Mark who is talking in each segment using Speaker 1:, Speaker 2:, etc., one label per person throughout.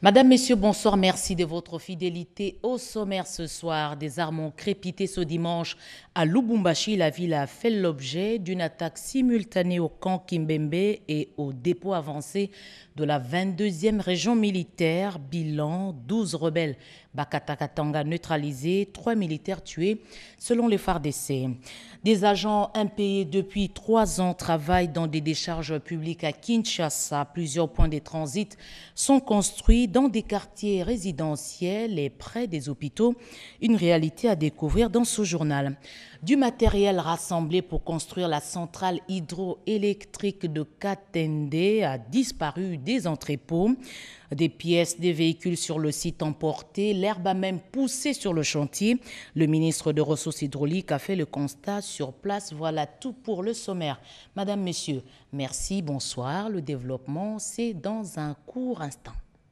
Speaker 1: Madame, Messieurs, bonsoir. Merci de votre fidélité. Au sommaire ce soir, des armes ont crépité ce dimanche à Lubumbashi. La ville a fait l'objet d'une attaque simultanée au camp Kimbembe et au dépôt avancé de la 22e région militaire. Bilan, 12 rebelles Bakatakatanga neutralisés, 3 militaires tués selon les FARDC. Des agents impayés depuis 3 ans travaillent dans des décharges publiques à Kinshasa. Plusieurs points de transit sont construits dans des quartiers résidentiels et près des hôpitaux. Une réalité à découvrir dans ce journal. Du matériel rassemblé pour construire la centrale hydroélectrique de Katende a disparu des entrepôts. Des pièces des véhicules sur le site emportées, l'herbe a même poussé sur le chantier. Le ministre des Ressources hydrauliques a fait le constat sur place. Voilà tout pour le sommaire. Madame, Messieurs, merci, bonsoir. Le développement, c'est dans un court instant.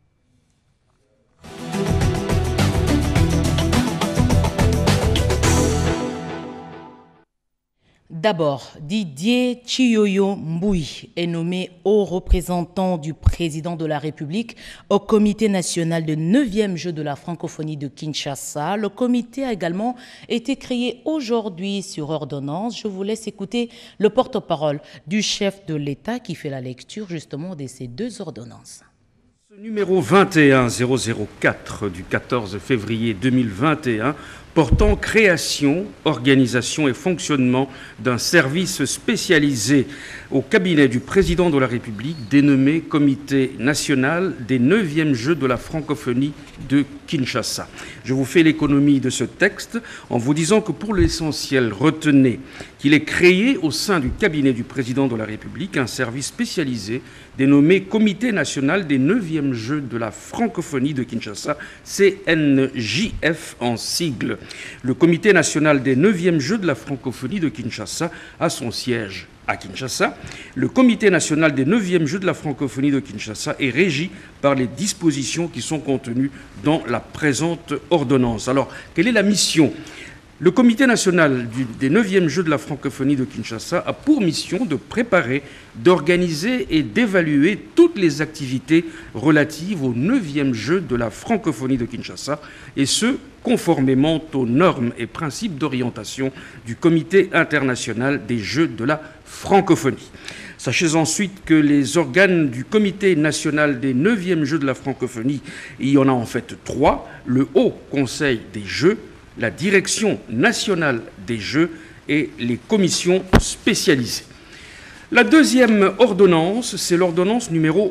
Speaker 1: D'abord, Didier Chiyoyo Mbouy est nommé haut représentant du président de la République au comité national de 9e jeu de la francophonie de Kinshasa. Le comité a également été créé aujourd'hui sur ordonnance. Je vous laisse écouter le porte-parole du chef de l'État qui fait la lecture justement de ces 2 ordonnances.
Speaker 2: Numéro 21004 du 14 février 2021 portant création, organisation et fonctionnement d'un service spécialisé au cabinet du président de la République dénommé Comité national des 9e Jeux de la francophonie de Kinshasa. Je vous fais l'économie de ce texte en vous disant que pour l'essentiel, retenez qu'il est créé au sein du cabinet du président de la République un service spécialisé dénommé Comité national des 9e Jeux de la francophonie de Kinshasa, CNJF en sigle. Le Comité national des 9e Jeux de la francophonie de Kinshasa a son siège à Kinshasa. Le Comité national des 9e Jeux de la francophonie de Kinshasa est régi par les dispositions qui sont contenues dans la présente ordonnance. Alors, quelle est la mission ? Le Comité national des 9e Jeux de la francophonie de Kinshasa a pour mission de préparer, d'organiser et d'évaluer toutes les activités relatives aux 9e Jeux de la francophonie de Kinshasa, et ce, conformément aux normes et principes d'orientation du Comité international des Jeux de la francophonie. Sachez ensuite que les organes du Comité national des 9e Jeux de la francophonie, il y en a en fait 3, le Haut Conseil des Jeux, la Direction nationale des Jeux et les commissions spécialisées. La deuxième ordonnance, c'est l'ordonnance numéro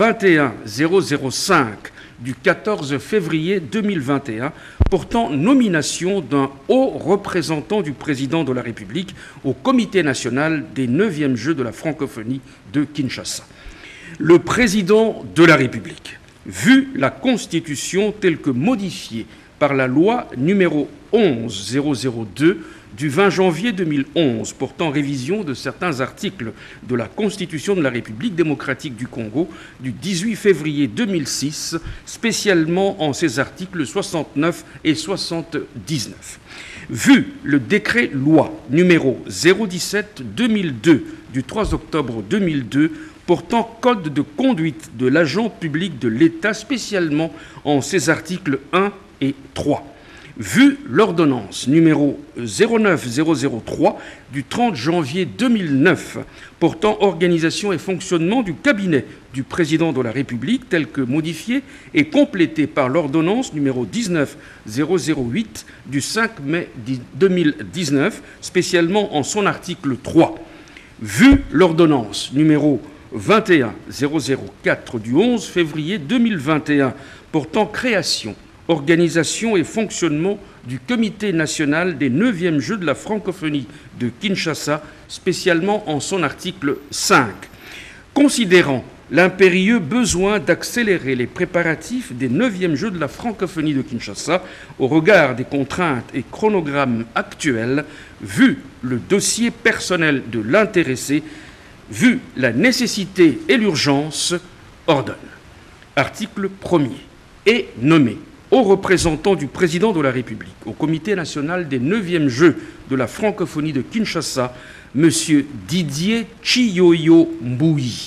Speaker 2: 21005 du 14 février 2021 portant nomination d'un haut représentant du président de la République au Comité national des 9e Jeux de la francophonie de Kinshasa. Le président de la République, vu la Constitution telle que modifiée par la loi numéro 11002 du 20 janvier 2011 portant révision de certains articles de la Constitution de la République démocratique du Congo du 18 février 2006, spécialement en ses articles 69 et 79. Vu le décret-loi numéro 017-2002 du 3 octobre 2002 portant code de conduite de l'agent public de l'État, spécialement en ses articles 1 et 3. Vu l'ordonnance numéro 09003 du 30 janvier 2009 portant organisation et fonctionnement du cabinet du président de la République telle que modifiée et complétée par l'ordonnance numéro 19008 du 5 mai 2019, spécialement en son article 3. Vu l'ordonnance numéro 21004 du 11 février 2021 portant création, organisation et fonctionnement du Comité national des 9e Jeux de la francophonie de Kinshasa, spécialement en son article 5. Considérant l'impérieux besoin d'accélérer les préparatifs des 9e Jeux de la francophonie de Kinshasa au regard des contraintes et chronogrammes actuels, vu le dossier personnel de l'intéressé, vu la nécessité et l'urgence, ordonne. Article 1er. Est nommé au représentant du président de la République au Comité national des 9e Jeux de la francophonie de Kinshasa, M. Didier Chiyoyo Mbouy,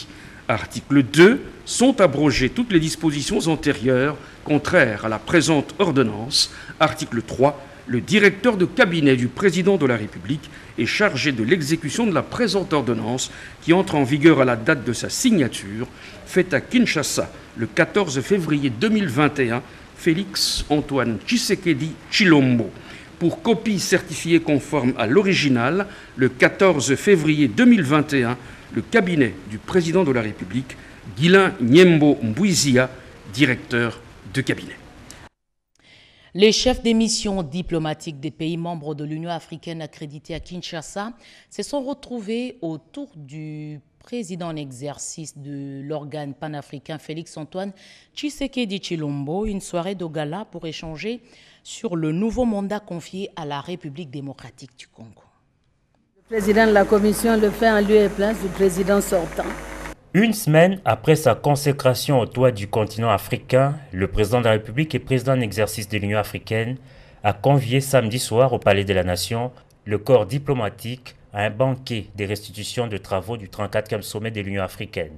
Speaker 2: Article 2. Sont abrogées toutes les dispositions antérieures contraires à la présente ordonnance. Article 3. Le directeur de cabinet du président de la République est chargé de l'exécution de la présente ordonnance qui entre en vigueur à la date de sa signature, faite à Kinshasa le 14 février 2021, Félix Antoine Tshisekedi Tshilombo. Pour copie certifiée conforme à l'original, le 14 février 2021, le cabinet du président de la République, Guilain Nyembo Mbouizia, directeur de cabinet.
Speaker 1: Les chefs des missions diplomatiques des pays membres de l'Union africaine accrédités à Kinshasa se sont retrouvés autour du président en exercice de l'organe panafricain Félix Antoine Tshisekedi Tshilombo, une soirée de gala pour échanger sur le nouveau mandat confié à la République démocratique du Congo.
Speaker 3: Le président de la commission le fait en lieu et place du président sortant.
Speaker 4: Une semaine après sa consécration au toit du continent africain, le président de la République et président en exercice de l'Union africaine a convié samedi soir au Palais de la Nation le corps diplomatique à un banquet des restitutions de travaux du 34e sommet de l'Union africaine.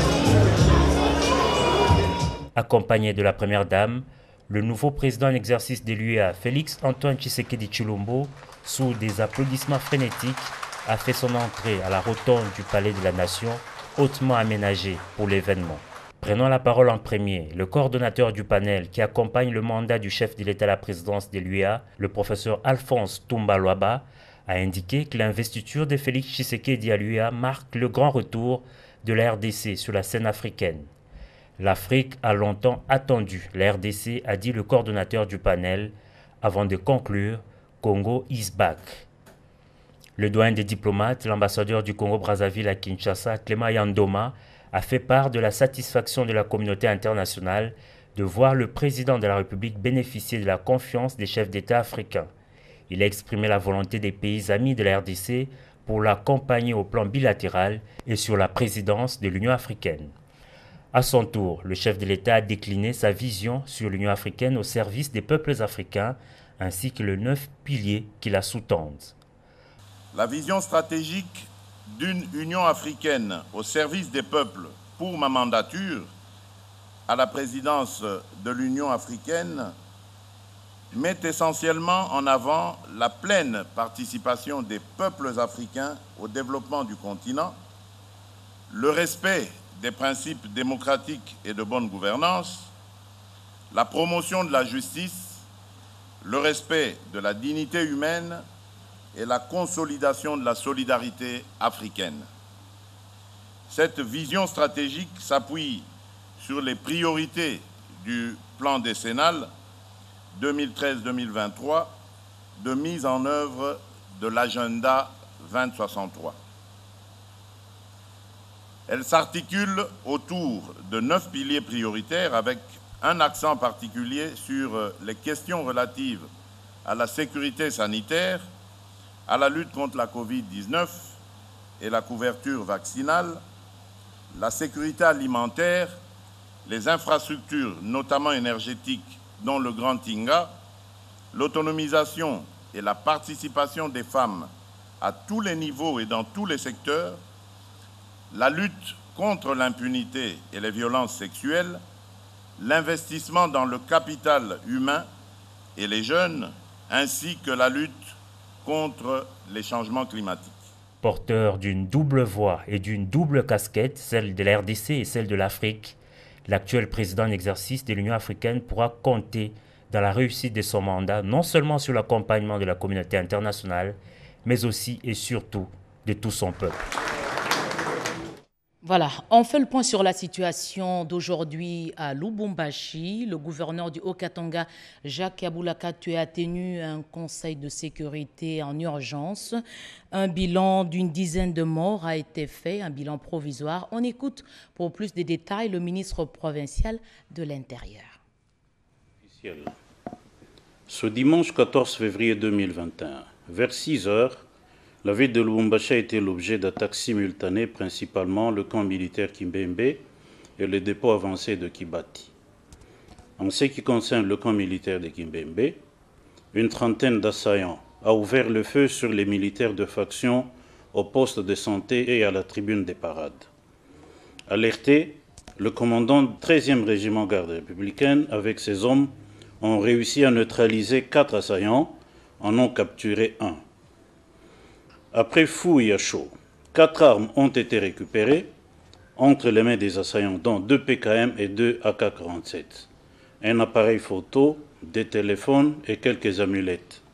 Speaker 4: Accompagné de la première dame, le nouveau président en exercice de l'UEA, Félix Antoine Tshisekedi Tshilombo, sous des applaudissements frénétiques, a fait son entrée à la rotonde du Palais de la Nation, hautement aménagé pour l'événement. Prenant la parole en premier, le coordonnateur du panel qui accompagne le mandat du chef de l'État à la présidence de l'UEA, le professeur Alphonse Toumba Luaba, a indiqué que l'investiture de Félix Tshisekedi à l'UEA marque le grand retour de la RDC sur la scène africaine. L'Afrique a longtemps attendu la RDC, a dit le coordonnateur du panel, avant de conclure « Congo is back ». Le doyen des diplomates, l'ambassadeur du Congo-Brazzaville à Kinshasa, Clément Yandoma, a fait part de la satisfaction de la communauté internationale de voir le président de la République bénéficier de la confiance des chefs d'État africains. Il a exprimé la volonté des pays amis de la RDC pour l'accompagner au plan bilatéral et sur la présidence de l'Union africaine. À son tour, le chef de l'État a décliné sa vision sur l'Union africaine au service des peuples africains ainsi que les 9 piliers qui la sous-tendent.
Speaker 5: La vision stratégique d'une Union africaine au service des peuples pour ma mandature à la présidence de l'Union africaine met essentiellement en avant la pleine participation des peuples africains au développement du continent, le respect des principes démocratiques et de bonne gouvernance, la promotion de la justice, le respect de la dignité humaine et la consolidation de la solidarité africaine. Cette vision stratégique s'appuie sur les priorités du plan décennal 2013-2023 de mise en œuvre de l'agenda 2063. Elle s'articule autour de 9 piliers prioritaires avec un accent particulier sur les questions relatives à la sécurité sanitaire, à la lutte contre la Covid-19 et la couverture vaccinale, la sécurité alimentaire, les infrastructures, notamment énergétiques, dont le Grand Tinga, l'autonomisation et la participation des femmes à tous les niveaux et dans tous les secteurs, la lutte contre l'impunité et les violences sexuelles, l'investissement dans le capital humain et les jeunes, ainsi que la lutte contre les changements climatiques.
Speaker 4: Porteur d'une double voix et d'une double casquette, celle de la RDC et celle de l'Afrique, l'actuel président en exercice de l'Union africaine pourra compter dans la réussite de son mandat, non seulement sur l'accompagnement de la communauté internationale, mais aussi et surtout de tout son peuple.
Speaker 1: Voilà, on fait le point sur la situation d'aujourd'hui à Lubumbashi. Le gouverneur du Haut-Katanga, Jacques Aboulakatoué, a tenu un conseil de sécurité en urgence. Un bilan d'une dizaine de morts a été fait, un bilan provisoire. On écoute pour plus de détails le ministre provincial de l'Intérieur.
Speaker 6: Ce dimanche 14 février 2021, vers 6 heures, la ville de Lubumbashi a été l'objet d'attaques simultanées, principalement le camp militaire Kimbembe et le dépôt avancé de Kibati. En ce qui concerne le camp militaire de Kimbembe, une trentaine d'assaillants a ouvert le feu sur les militaires de faction au poste de santé et à la tribune des parades. Alerté, le commandant du 13e régiment garde républicaine avec ses hommes ont réussi à neutraliser 4 assaillants, en ont capturé 1. Après fouille à chaud, 4 armes ont été récupérées entre les mains des assaillants, dont 2 PKM et 2 AK-47, un appareil photo, des téléphones et quelques amulettes.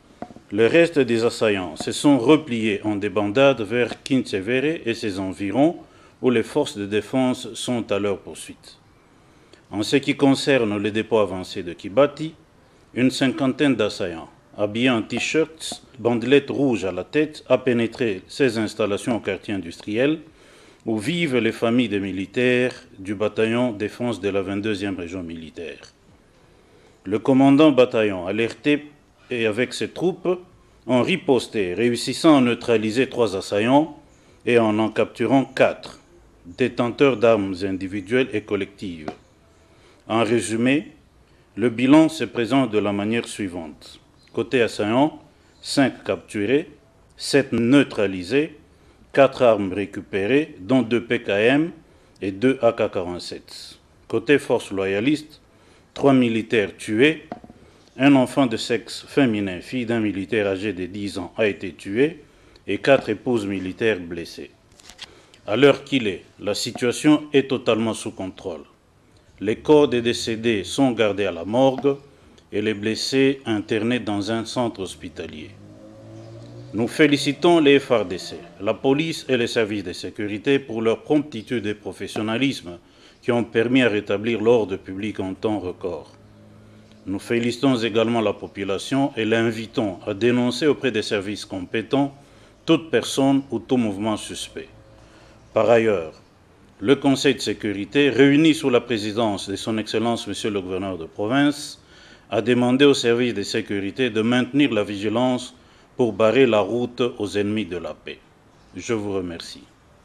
Speaker 6: Le reste des assaillants se sont repliés en débandade vers Kintsevere et ses environs, où les forces de défense sont à leur poursuite. En ce qui concerne le dépôt avancé de Kibati, une 50aine d'assaillants, habillés en t-shirts, bandelettes rouges à la tête, a pénétré ces installations au quartier industriel, où vivent les familles des militaires du bataillon défense de la 22e région militaire. Le commandant bataillon, alerté et avec ses troupes, ont riposté, réussissant à neutraliser 3 assaillants et en capturant 4, détenteurs d'armes individuelles et collectives. En résumé, le bilan se présente de la manière suivante. Côté assaillant, 5 capturés, 7 neutralisés, 4 armes récupérées, dont 2 PKM et 2 AK-47. Côté force loyaliste, 3 militaires tués, un enfant de sexe féminin, fille d'un militaire âgé de 10 ans, a été tué et 4 épouses militaires blessées. À l'heure qu'il est, la situation est totalement sous contrôle. Les corps des décédés sont gardés à la morgue et les blessés internés dans un centre hospitalier. Nous félicitons les FARDC, la police et les services de sécurité pour leur promptitude et professionnalisme qui ont permis à rétablir l'ordre public en temps record. Nous félicitons également la population et l'invitons à dénoncer auprès des services compétents toute personne ou tout mouvement suspect. Par ailleurs, le Conseil de sécurité, réuni sous la présidence de son Excellence Monsieur le gouverneur de province, a demandé aux services de sécurité de maintenir la vigilance pour barrer la route aux ennemis de la paix. Je vous remercie.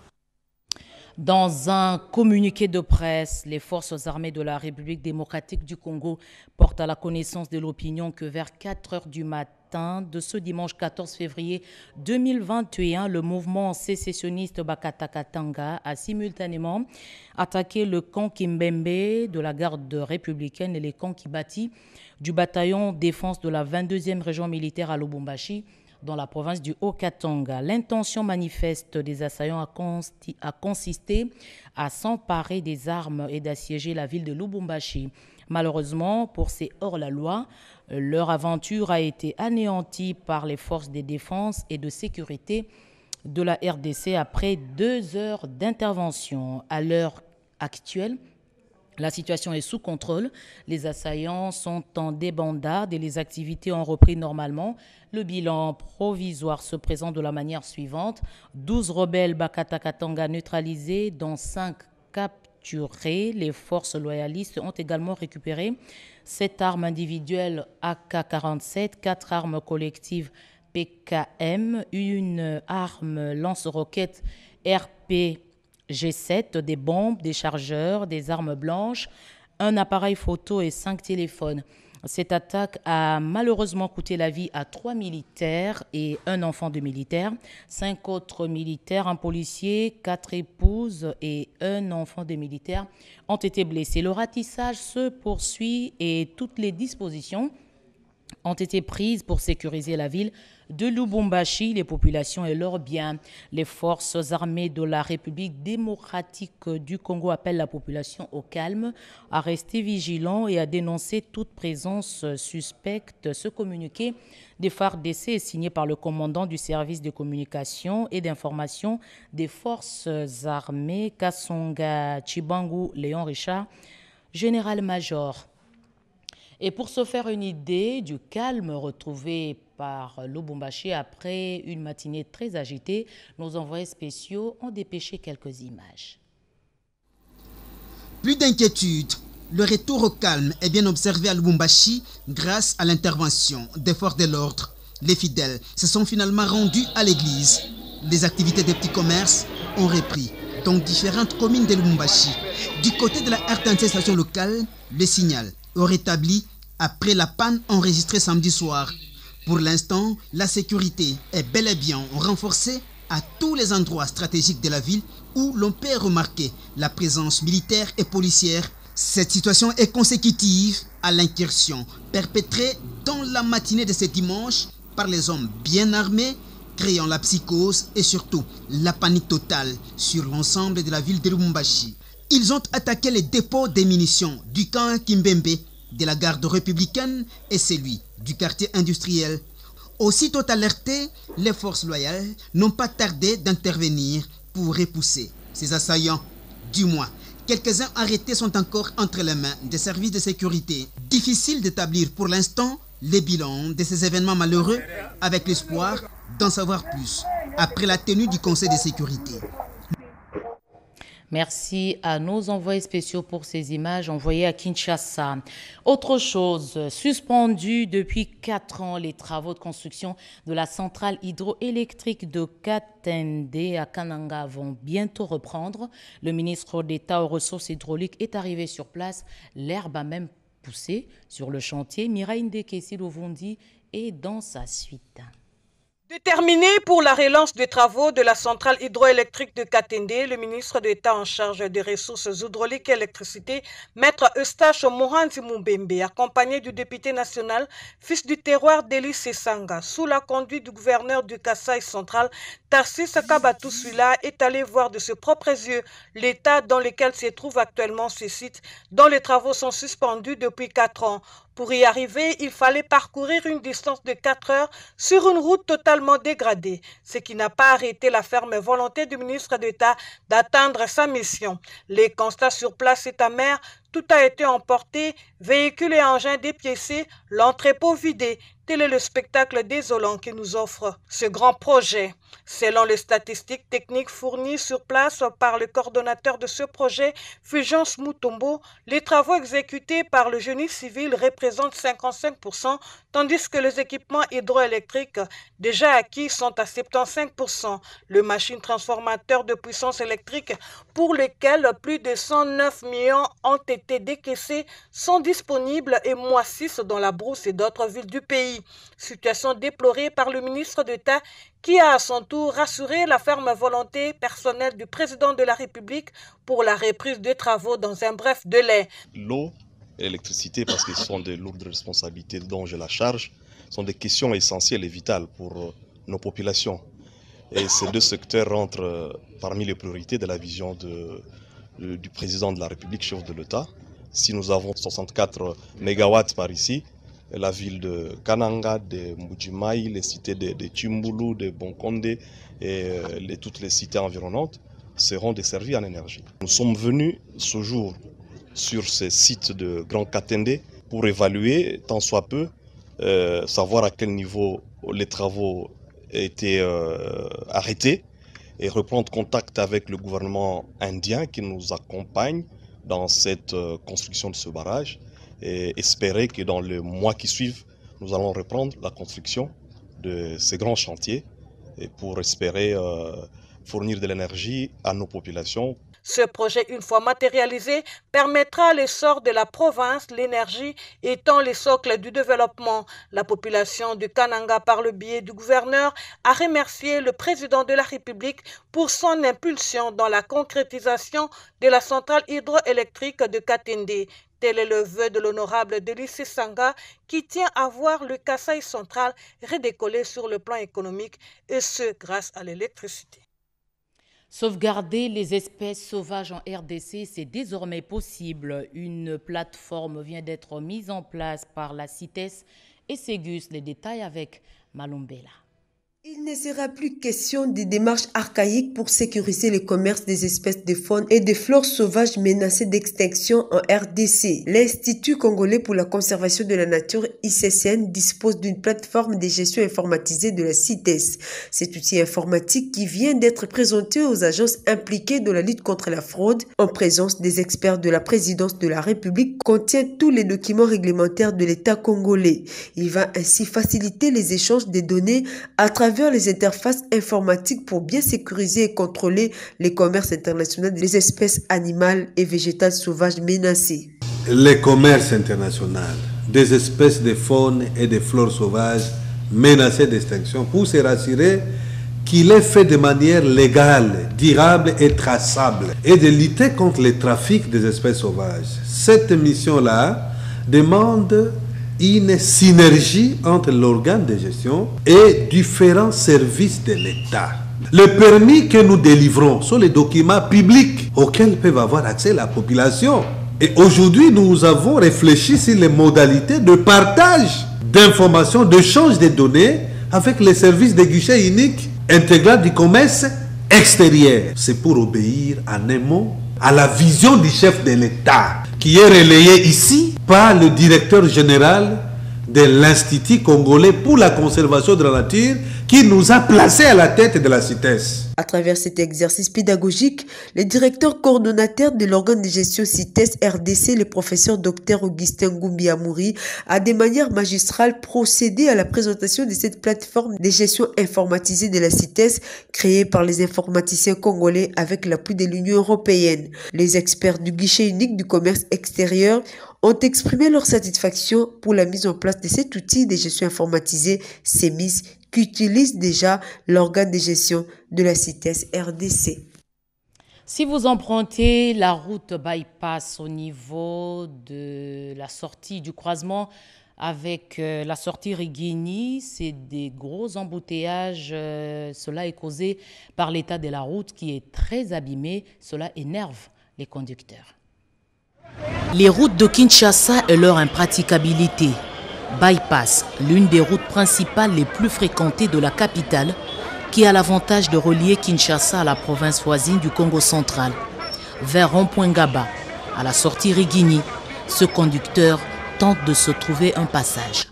Speaker 1: Dans un communiqué de presse, les forces armées de la République démocratique du Congo portent à la connaissance de l'opinion que vers 4 heures du matin de ce dimanche 14 février 2021, le mouvement sécessionniste Bakatakatanga a simultanément attaqué le camp Kimbembe de la garde républicaine et les camps Kibati du bataillon défense de la 22e région militaire à Lubumbashi, dans la province du Haut-Katanga. L'intention manifeste des assaillants a consisté à s'emparer des armes et d'assiéger la ville de Lubumbashi. Malheureusement, pour ces hors-la-loi, leur aventure a été anéantie par les forces de défense et de sécurité de la RDC après 2 heures d'intervention. À l'heure actuelle, la situation est sous contrôle. Les assaillants sont en débandade et les activités ont repris normalement. Le bilan provisoire se présente de la manière suivante. 12 rebelles Bakatakatanga neutralisés, dont 5 capturés. Les forces loyalistes ont également récupéré 7 armes individuelles AK-47, 4 armes collectives PKM, une arme lance-roquettes RP G7, des bombes, des chargeurs, des armes blanches, un appareil photo et 5 téléphones. Cette attaque a malheureusement coûté la vie à 3 militaires et un enfant de militaire, 5 autres militaires, un policier, 4 épouses et un enfant de militaire ont été blessés. Le ratissage se poursuit et toutes les dispositions ont été prises pour sécuriser la ville de Lubumbashi, les populations et leurs biens. Les forces armées de la République démocratique du Congo appellent la population au calme, à rester vigilants et à dénoncer toute présence suspecte. Ce communiqué des FARDC est signé par le commandant du service de communication et d'information des forces armées, Kasonga Chibangu Léon Richard, général-major. Et pour se faire une idée du calme retrouvé par Lubumbashi après une matinée très agitée, nos envoyés spéciaux ont dépêché quelques images.
Speaker 7: Plus d'inquiétude, le retour au calme est bien observé à Lubumbashi grâce à l'intervention des forces de l'ordre. Les fidèles se sont finalement rendus à l'église. Les activités des petits commerces ont repris dans différentes communes de Lubumbashi. Du côté de la RTNC station locale, le signal est rétabli après la panne enregistrée samedi soir. Pour l'instant, la sécurité est bel et bien renforcée à tous les endroits stratégiques de la ville où l'on peut remarquer la présence militaire et policière. Cette situation est consécutive à l'incursion perpétrée dans la matinée de ce dimanche par les hommes bien armés, créant la psychose et surtout la panique totale sur l'ensemble de la ville de Lubumbashi. Ils ont attaqué les dépôts des munitions du camp Kimbembe, de la garde républicaine et celui du quartier industriel. Aussitôt alertés, les forces loyales n'ont pas tardé d'intervenir pour repousser ces assaillants. Du moins, quelques-uns arrêtés sont encore entre les mains des services de sécurité. Difficile d'établir pour l'instant les bilans de ces événements malheureux, avec l'espoir d'en savoir plus après la tenue du Conseil de sécurité.
Speaker 1: Merci à nos envoyés spéciaux pour ces images envoyées à Kinshasa. Autre chose, suspendu depuis 4 ans, les travaux de construction de la centrale hydroélectrique de Katende à Kananga vont bientôt reprendre. Le ministre d'État aux ressources hydrauliques est arrivé sur place. L'herbe a même poussé sur le chantier. Mireille Ndekesi Lovundi est dans sa suite.
Speaker 8: Déterminé pour la relance des travaux de la centrale hydroélectrique de Katende, le ministre d'État en charge des ressources hydrauliques et électricité, Maître Eustache Mohanzi Mumbembe, accompagné du député national, fils du terroir d'Eli Sesanga, sous la conduite du gouverneur du Kasaï central, Tarsis Kabatou-Suila, est allé voir de ses propres yeux l'état dans lequel se trouve actuellement ce site, dont les travaux sont suspendus depuis 4 ans. Pour y arriver, il fallait parcourir une distance de 4 heures sur une route totalement dégradée, ce qui n'a pas arrêté la ferme volonté du ministre d'État d'atteindre sa mission. Les constats sur place est amer, tout a été emporté, véhicules et engins dépiécés, l'entrepôt vidé. Tel est le spectacle désolant que nous offre ce grand projet. Selon les statistiques techniques fournies sur place par le coordonnateur de ce projet, Fulgence Mutombo, les travaux exécutés par le génie civil représentent 55%, tandis que les équipements hydroélectriques déjà acquis sont à 75%. Le machine transformateur de puissance électrique, pour lesquels plus de 109 millions ont été décaissés, sont disponibles et moississent dans la brousse et d'autres villes du pays. Situation déplorée par le ministre d'État qui a à son tour rassuré la ferme volonté personnelle du président de la République pour la reprise des travaux dans un bref délai.
Speaker 9: L'eau et l'électricité, parce que ce sont de lourdes responsabilités dont j'ai la charge, sont des questions essentielles et vitales pour nos populations. Et ces deux secteurs rentrent parmi les priorités de la vision du président de la République, chef de l'État. Si nous avons 64 mégawatts par ici, la ville de Kananga, de Mbujimaï, les cités de Chimbulu, de Bonkonde et toutes les cités environnantes seront desservies en énergie. Nous sommes venus ce jour sur ces sites de Grand Katende pour évaluer, tant soit peu, savoir à quel niveau les travaux étaient arrêtés et reprendre contact avec le gouvernement indien qui nous accompagne dans cette construction de ce barrage et espérer que dans les mois qui suivent, nous allons reprendre la construction de ces grands chantiers et pour espérer fournir de l'énergie à nos populations.
Speaker 8: Ce projet, une fois matérialisé, permettra l'essor de la province, l'énergie étant le socle du développement. La population du Kananga, par le biais du gouverneur, a remercié le président de la République pour son impulsion dans la concrétisation de la centrale hydroélectrique de Katende. Tel est le vœu de l'honorable Eli Sesanga qui tient à voir le Kasaï central redécoller sur le plan économique et ce grâce à l'électricité.
Speaker 1: Sauvegarder les espèces sauvages en RDC, c'est désormais possible. Une plateforme vient d'être mise en place par la CITES et Ségus. Les détails avec Malumbela.
Speaker 10: Il ne sera plus question de démarches archaïques pour sécuriser le commerce des espèces de faune et de flore sauvages menacées d'extinction en RDC. L'Institut congolais pour la conservation de la nature, ICCN, dispose d'une plateforme de gestion informatisée de la CITES. Cet outil informatique qui vient d'être présenté aux agences impliquées dans la lutte contre la fraude, en présence des experts de la présidence de la République, contient tous les documents réglementaires de l'État congolais. Il va ainsi faciliter les échanges des données à travers les interfaces informatiques pour bien sécuriser et contrôler les commerces internationaux des espèces animales et végétales sauvages menacées.
Speaker 11: Le commerce international des espèces de faune et de flore sauvages menacées d'extinction pour se rassurer qu'il est fait de manière légale, durable et traçable, et de lutter contre le trafic des espèces sauvages. Cette mission-là demande une synergie entre l'organe de gestion et différents services de l'État. Le permis que nous délivrons sont les documents publics auxquels peuvent avoir accès la population. Et aujourd'hui, nous avons réfléchi sur les modalités de partage d'informations, d'échange de données avec les services de guichet unique intégral du commerce extérieur. C'est pour obéir en un mot à la vision du chef de l'État qui est relayée ici par le directeur général de l'Institut congolais pour la conservation de la nature qui nous a placés à la tête de la CITES.
Speaker 10: À travers cet exercice pédagogique, le directeur coordonnateur de l'organe de gestion CITES RDC, le professeur Dr Augustin Ngumbi-Amouri, a de manière magistrale procédé à la présentation de cette plateforme de gestion informatisée de la CITES créée par les informaticiens congolais avec l'appui de l'Union européenne. Les experts du guichet unique du commerce extérieur ont exprimé leur satisfaction pour la mise en place de cet outil de gestion informatisée CEMIS qu'utilise déjà l'organe de gestion de la CITES RDC.
Speaker 1: Si vous empruntez la route bypass au niveau de la sortie du croisement avec la sortie Rigini, c'est des gros embouteillages. Cela est causé par l'état de la route qui est très abîmé. Cela énerve les conducteurs. Les routes de Kinshasa et leur impraticabilité. Bypass, l'une des routes principales les plus fréquentées de la capitale, qui a l'avantage de relier Kinshasa à la province voisine du Congo central. Vers Rond-Point Gaba, à la sortie Rigini, ce conducteur tente de se trouver un passage.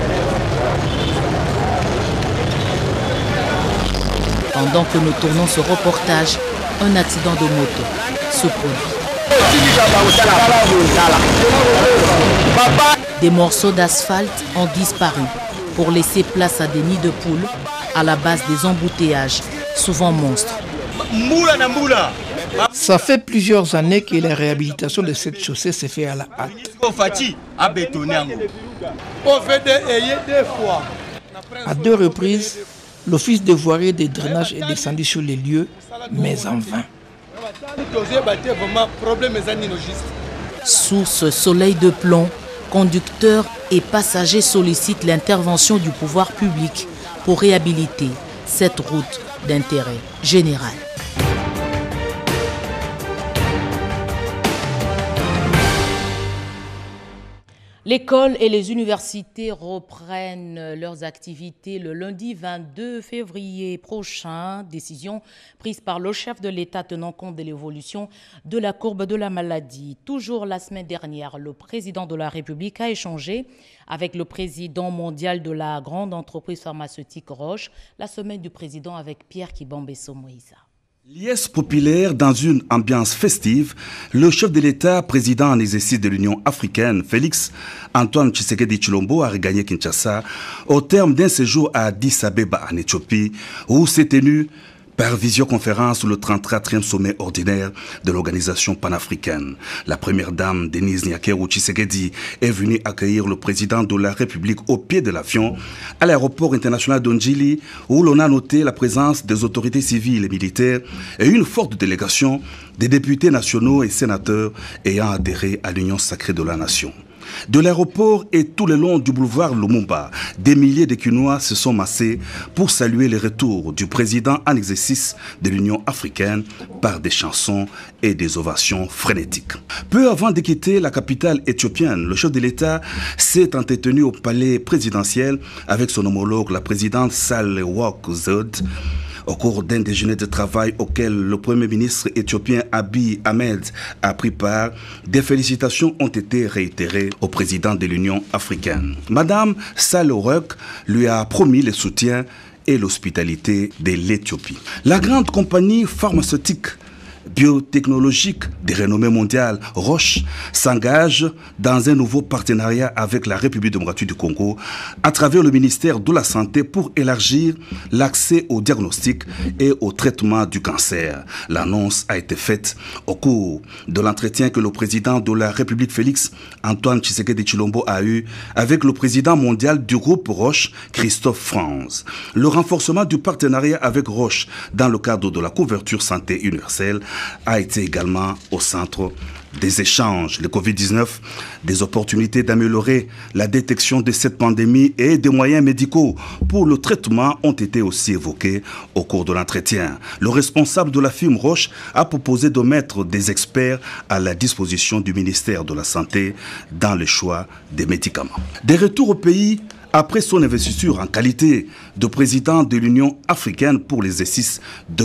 Speaker 1: Pendant que nous tournons ce reportage, un accident de moto se produit. Des morceaux d'asphalte ont disparu pour laisser place à des nids de poules à la base des embouteillages, souvent monstres.
Speaker 12: Ça fait plusieurs années que la réhabilitation de cette chaussée s'est faite à la hâte. À 2 reprises, l'office de voirie et de drainage est descendu sur les lieux, mais en vain.
Speaker 1: Sous ce soleil de plomb, conducteurs et passagers sollicitent l'intervention du pouvoir public pour réhabiliter cette route d'intérêt général. L'école et les universités reprennent leurs activités le lundi 22 février prochain. Décision prise par le chef de l'État tenant compte de l'évolution de la courbe de la maladie. Toujours la semaine dernière, le président de la République a échangé avec le président mondial de la grande entreprise pharmaceutique Roche. La semaine du président avec Pierre Kibambeso Moïsa.
Speaker 13: Liesse populaire dans une ambiance festive, le chef de l'État, président en exercice de l'Union africaine, Félix Antoine Tshisekedi Tshilombo, a regagné Kinshasa au terme d'un séjour à Addis Abeba en Éthiopie, où s'est tenu par visioconférence le 34e sommet ordinaire de l'organisation panafricaine. La première dame, Denise Nyakeru Tshisekedi, est venue accueillir le président de la République au pied de l'avion à l'aéroport international d'Ondjili, où l'on a noté la présence des autorités civiles et militaires et une forte délégation des députés nationaux et sénateurs ayant adhéré à l'Union sacrée de la nation. De l'aéroport et tout le long du boulevard Lumumba, des milliers de Kinois se sont massés pour saluer le retour du président en exercice de l'Union africaine par des chansons et des ovations frénétiques. Peu avant de quitter la capitale éthiopienne, le chef de l'État s'est entretenu au palais présidentiel avec son homologue, la présidente Sahle-Work Zewde. Au cours d'un déjeuner de travail auquel le Premier ministre éthiopien Abiy Ahmed a pris part, des félicitations ont été réitérées au président de l'Union africaine. Madame Sahle-Work lui a promis le soutien et l'hospitalité de l'Éthiopie. La grande compagnie pharmaceutique biotechnologique de renommée mondiale, Roche, s'engage dans un nouveau partenariat avec la République démocratique du Congo à travers le ministère de la Santé pour élargir l'accès au diagnostic et au traitement du cancer. L'annonce a été faite au cours de l'entretien que le président de la République Félix Antoine Tshisekedi Tshilombo a eu avec le président mondial du groupe Roche, Christophe France. Le renforcement du partenariat avec Roche dans le cadre de la couverture santé universelle a été également au centre des échanges. Le Covid-19, des opportunités d'améliorer la détection de cette pandémie et des moyens médicaux pour le traitement ont été aussi évoqués au cours de l'entretien. Le responsable de la firme Roche a proposé de mettre des experts à la disposition du ministère de la Santé dans le choix des médicaments. Des retours au pays après son investiture en qualité de président de l'Union africaine pour l'exercice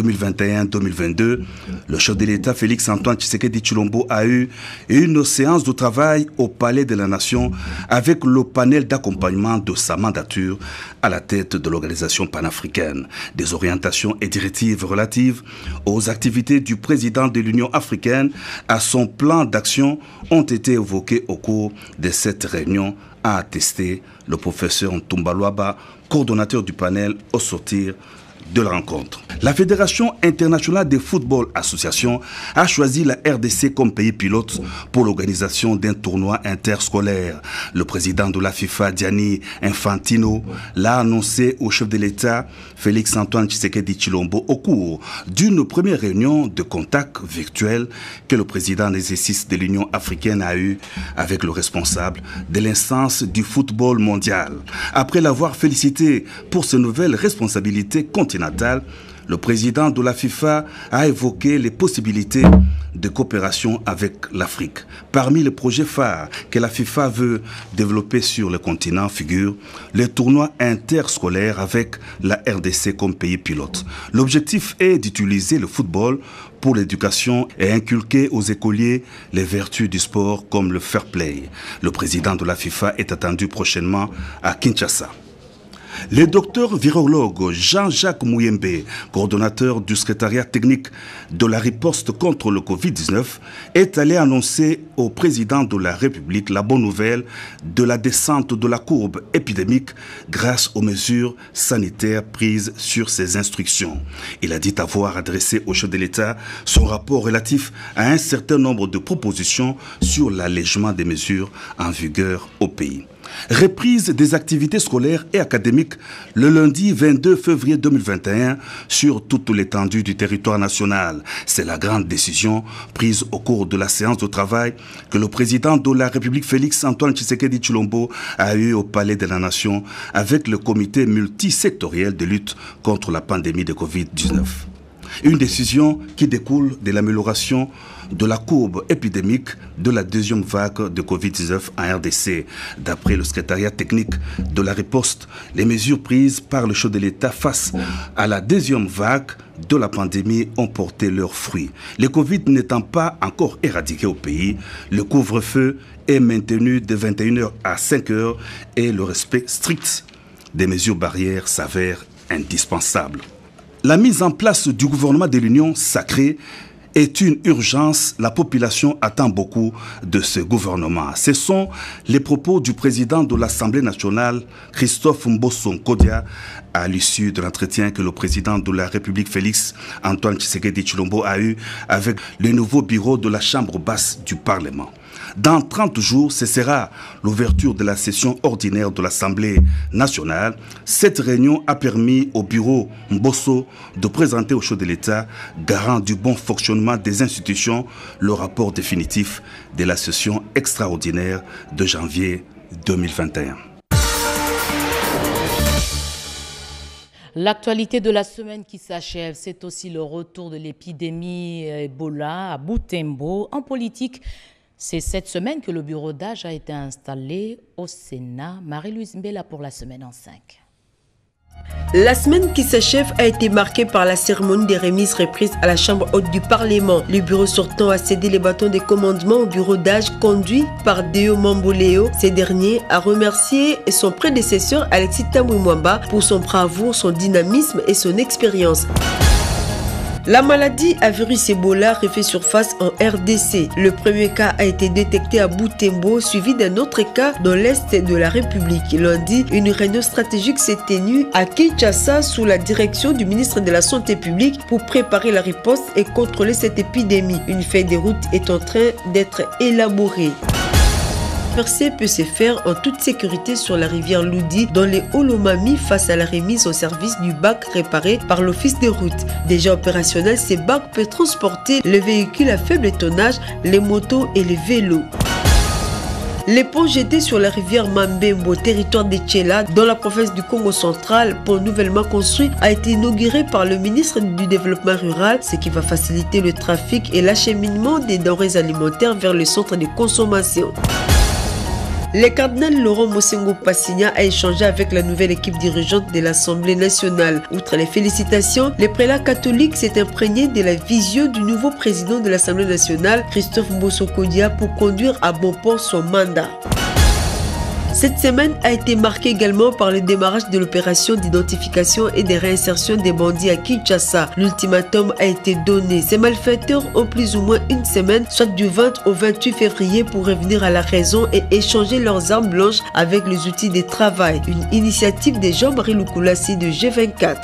Speaker 13: 2021-2022, le chef de l'État Félix Antoine Tshisekedi Tshilombo a eu une séance de travail au Palais de la Nation avec le panel d'accompagnement de sa mandature à la tête de l'organisation panafricaine. Des orientations et directives relatives aux activités du président de l'Union africaine à son plan d'action ont été évoquées au cours de cette réunion, a attesté le professeur Ntumba Luaba, coordonnateur du panel au sortir de la rencontre. La Fédération internationale de football association a choisi la RDC comme pays pilote pour l'organisation d'un tournoi interscolaire. Le président de la FIFA, Gianni Infantino, l'a annoncé au chef de l'État, Félix Antoine Tshisekedi Tshilombo, au cours d'une première réunion de contact virtuel que le président d'exercice de l'Union africaine a eu avec le responsable de l'instance du football mondial. Après l'avoir félicité pour ses nouvelles responsabilités continentales, le président de la FIFA a évoqué les possibilités de coopération avec l'Afrique. Parmi les projets phares que la FIFA veut développer sur le continent figurent les tournois interscolaires avec la RDC comme pays pilote. L'objectif est d'utiliser le football pour l'éducation et inculquer aux écoliers les vertus du sport comme le fair play. Le président de la FIFA est attendu prochainement à Kinshasa. Le docteur virologue Jean-Jacques Mouyembe, coordonnateur du secrétariat technique de la riposte contre le Covid-19, est allé annoncer au président de la République la bonne nouvelle de la descente de la courbe épidémique grâce aux mesures sanitaires prises sur ses instructions. Il a dit avoir adressé au chef de l'État son rapport relatif à un certain nombre de propositions sur l'allègement des mesures en vigueur au pays. Reprise des activités scolaires et académiques le lundi 22 février 2021 sur toute l'étendue du territoire national. C'est la grande décision prise au cours de la séance de travail que le président de la République Félix Antoine Tshisekedi Tshilombo a eu au Palais de la Nation avec le comité multisectoriel de lutte contre la pandémie de Covid-19. Une décision qui découle de l'amélioration de la courbe épidémique de la deuxième vague de Covid-19 en RDC. D'après le secrétariat technique de la riposte, les mesures prises par le chef de l'État face à la deuxième vague de la pandémie ont porté leurs fruits. Le Covid n'étant pas encore éradiqué au pays, le couvre-feu est maintenu de 21h à 5h et le respect strict des mesures barrières s'avère indispensable. La mise en place du gouvernement de l'Union sacrée est une urgence. La population attend beaucoup de ce gouvernement. Ce sont les propos du président de l'Assemblée nationale, Christophe Mbosso Nkodia, à l'issue de l'entretien que le président de la République, Félix Antoine Tshisekedi Tshilombo, a eu avec le nouveau bureau de la Chambre basse du Parlement. Dans 30 jours, ce sera l'ouverture de la session ordinaire de l'Assemblée nationale. Cette réunion a permis au bureau Mbosso de présenter au chef de l'État, garant du bon fonctionnement des institutions, le rapport définitif de la session extraordinaire de janvier 2021.
Speaker 1: L'actualité de la semaine qui s'achève, c'est aussi le retour de l'épidémie Ebola à Butembo. En politique, c'est cette semaine que le bureau d'âge a été installé au Sénat. Marie-Louise Mbela pour la semaine en 5.
Speaker 10: La semaine qui s'achève a été marquée par la cérémonie des remises reprises à la Chambre haute du Parlement. Le bureau sortant a cédé les bâtons des commandements au bureau d'âge conduit par Deo Mamboleo. Ce dernier a remercié son prédécesseur Alexis Tambouimwamba pour son bravoure, son dynamisme et son expérience. La maladie à virus Ebola refait surface en RDC. Le premier cas a été détecté à Butembo, suivi d'un autre cas dans l'est de la République. Lundi, une réunion stratégique s'est tenue à Kinshasa sous la direction du ministre de la Santé publique pour préparer la riposte et contrôler cette épidémie. Une feuille de route est en train d'être élaborée. La traversée peut se faire en toute sécurité sur la rivière Loudi dans les Olomami face à la remise au service du bac réparé par l'office des routes. Déjà opérationnel, ces bacs peuvent transporter les véhicules à faible tonnage, les motos et les vélos. Les ponts jetés sur la rivière Mambembo, territoire de Tchela, dans la province du Congo central, pont nouvellement construit, a été inauguré par le ministre du Développement rural, ce qui va faciliter le trafic et l'acheminement des denrées alimentaires vers le centre de consommation. Le cardinal Laurent Mosengo Passigna a échangé avec la nouvelle équipe dirigeante de l'Assemblée nationale. Outre les félicitations, le prélat catholique s'est imprégné de la vision du nouveau président de l'Assemblée nationale, Christophe Mbosso-Kodia, pour conduire à bon port son mandat. Cette semaine a été marquée également par le démarrage de l'opération d'identification et de réinsertion des bandits à Kinshasa. L'ultimatum a été donné. Ces malfaiteurs ont plus ou moins une semaine, soit du 20 au 28 février, pour revenir à la raison et échanger leurs armes blanches avec les outils de travail. Une initiative de Jean-Marie Lukulassi de G24.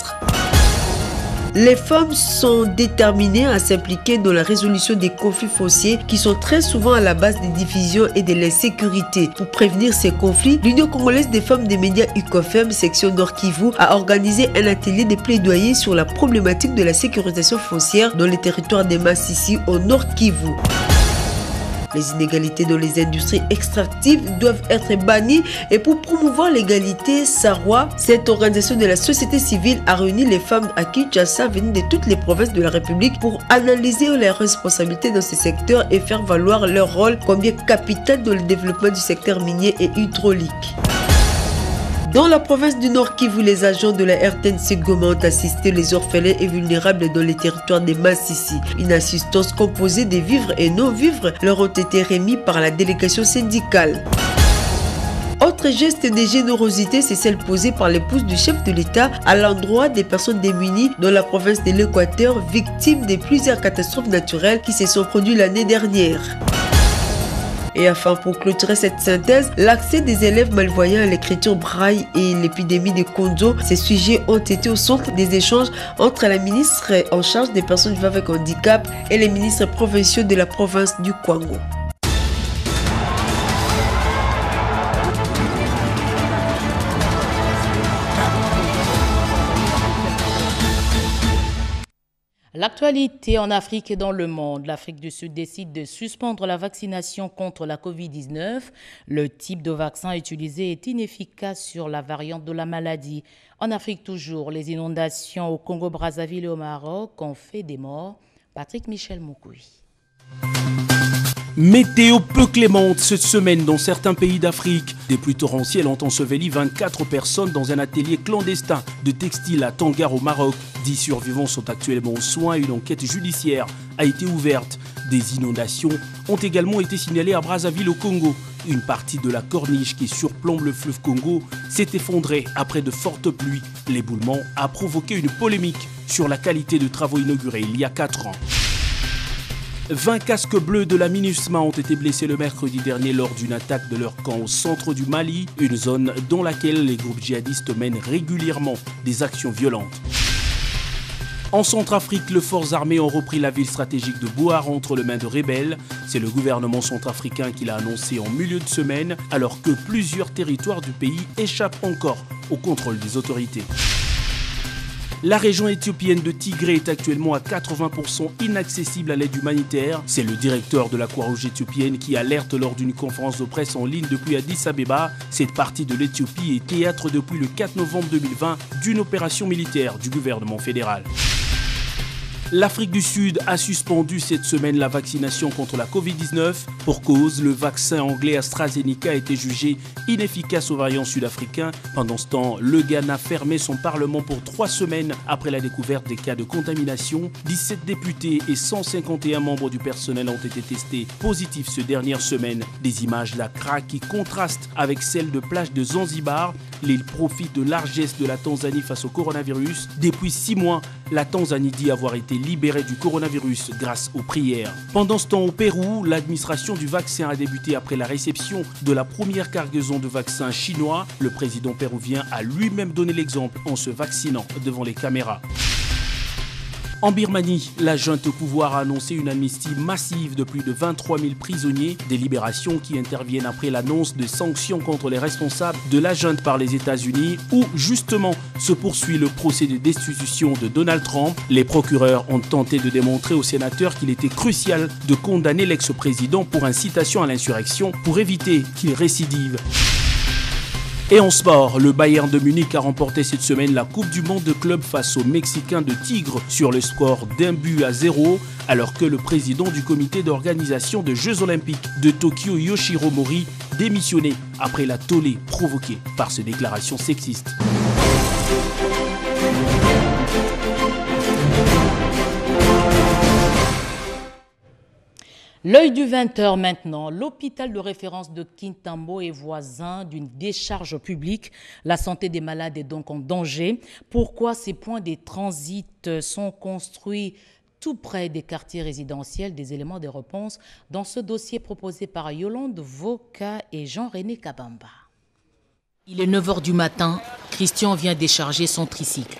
Speaker 10: Les femmes sont déterminées à s'impliquer dans la résolution des conflits fonciers qui sont très souvent à la base des divisions et de l'insécurité. Pour prévenir ces conflits, l'Union congolaise des femmes des médias UCOFEM, section Nord Kivu, a organisé un atelier de plaidoyer sur la problématique de la sécurisation foncière dans les territoires des Massissi au Nord Kivu. Les inégalités dans les industries extractives doivent être bannies et pour promouvoir l'égalité, Sarwa, cette organisation de la société civile, a réuni les femmes à Kinshasa venues de toutes les provinces de la République pour analyser leurs responsabilités dans ce secteur et faire valoir leur rôle comme bien capital dans le développement du secteur minier et hydraulique. Dans la province du Nord Kivu, les agents de la RTNC Goma ont assisté les orphelins et vulnérables dans les territoires des Massissi. Une assistance composée des vivres et non-vivres leur ont été remis par la délégation syndicale. Autre geste de générosité, c'est celle posée par l'épouse du chef de l'État à l'endroit des personnes démunies dans la province de l'Équateur, victimes de plusieurs catastrophes naturelles qui se sont produites l'année dernière. Et enfin, pour clôturer cette synthèse, l'accès des élèves malvoyants à l'écriture braille et l'épidémie de Konzo, ces sujets ont été au centre des échanges entre la ministre en charge des personnes vivant avec handicap et les ministres provinciaux de la province du Kwango.
Speaker 1: L'actualité en Afrique et dans le monde. L'Afrique du Sud décide de suspendre la vaccination contre la Covid-19. Le type de vaccin utilisé est inefficace sur la variante de la maladie. En Afrique toujours, les inondations au Congo-Brazzaville et au Maroc ont fait des morts. Patrick Michel Moukoui.
Speaker 14: Météo peu clémente cette semaine dans certains pays d'Afrique. Des pluies torrentielles ont enseveli 24 personnes dans un atelier clandestin de textile à Tangar au Maroc. 10 survivants sont actuellement aux soins et une enquête judiciaire a été ouverte. Des inondations ont également été signalées à Brazzaville au Congo. Une partie de la corniche qui surplombe le fleuve Congo s'est effondrée après de fortes pluies. L'éboulement a provoqué une polémique sur la qualité de travaux inaugurés il y a 4 ans. 20 casques bleus de la MINUSMA ont été blessés le mercredi dernier lors d'une attaque de leur camp au centre du Mali, une zone dans laquelle les groupes djihadistes mènent régulièrement des actions violentes. En Centrafrique, les forces armées ont repris la ville stratégique de Bouar entre les mains de rebelles. C'est le gouvernement centrafricain qui l'a annoncé en milieu de semaine, alors que plusieurs territoires du pays échappent encore au contrôle des autorités. La région éthiopienne de Tigré est actuellement à 80% inaccessible à l'aide humanitaire. C'est le directeur de la Croix-Rouge éthiopienne qui alerte lors d'une conférence de presse en ligne depuis Addis Abeba. Cette partie de l'Éthiopie est théâtre depuis le 4 novembre 2020 d'une opération militaire du gouvernement fédéral. L'Afrique du Sud a suspendu cette semaine la vaccination contre la Covid-19. Pour cause, le vaccin anglais AstraZeneca a été jugé inefficace aux variants sud-africains. Pendant ce temps, le Ghana fermait son parlement pour 3 semaines après la découverte des cas de contamination. 17 députés et 151 membres du personnel ont été testés positifs ces dernières semaines. Des images d'Accra qui contrastent avec celles de plages de Zanzibar. L'île profite de largesse de la Tanzanie face au coronavirus. Depuis 6 mois, la Tanzanie dit avoir été libérés du coronavirus grâce aux prières. Pendant ce temps, au Pérou, l'administration du vaccin a débuté après la réception de la première cargaison de vaccins chinois. Le président péruvien a lui-même donné l'exemple en se vaccinant devant les caméras. En Birmanie, la junte au pouvoir a annoncé une amnistie massive de plus de 23 000 prisonniers, des libérations qui interviennent après l'annonce de sanctions contre les responsables de la junte par les États-Unis, où justement se poursuit le procès de destitution de Donald Trump. Les procureurs ont tenté de démontrer aux sénateurs qu'il était crucial de condamner l'ex-président pour incitation à l'insurrection pour éviter qu'il récidive. Et en sport, le Bayern de Munich a remporté cette semaine la Coupe du Monde de club face aux Mexicains de Tigre sur le score d'1-0, alors que le président du comité d'organisation des Jeux Olympiques de Tokyo, Yoshiro Mori, démissionnait après la tollée provoquée par ces déclarations sexistes.
Speaker 1: L'œil du 20h maintenant. L'hôpital de référence de Kintambo est voisin d'une décharge publique. La santé des malades est donc en danger. Pourquoi ces points de transit sont construits tout près des quartiers résidentiels? Des éléments de réponse dans ce dossier proposé par Yolande Voka et Jean-René Kabamba. Il est 9h du matin. Christian vient décharger son tricycle.